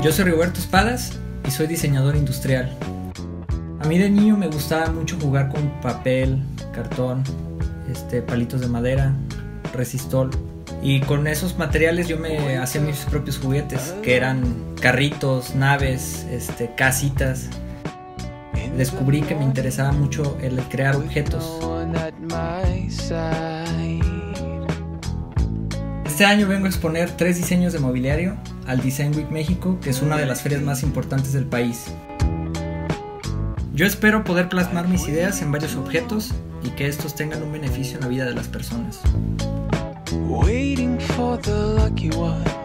Yo soy Roberto Espadas y soy diseñador industrial. A mí de niño me gustaba mucho jugar con papel, cartón, palitos de madera, resistol. Y con esos materiales yo me hacía mis propios juguetes, que eran carritos, naves, casitas. Descubrí que me interesaba mucho el crear objetos. Este año vengo a exponer 3 diseños de mobiliario al Design Week México, que es una de las ferias más importantes del país. Yo espero poder plasmar mis ideas en varios objetos y que estos tengan un beneficio en la vida de las personas. Waiting for the lucky one.